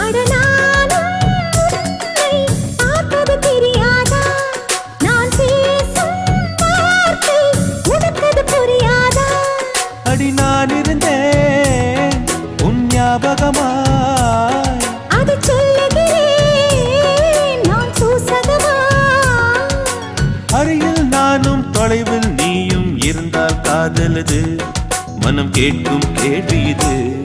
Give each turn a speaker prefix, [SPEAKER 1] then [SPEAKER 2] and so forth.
[SPEAKER 1] அடி நான் இருந்தேன் உன் ஞாபகமாய்
[SPEAKER 2] அது சொல்லுகிறேன் நான் சூசகமா
[SPEAKER 1] அருகில் நானும் தொலைவில் நீயும் இருந்தால் காதலது மனம் கேட்கும் கேள்வி இது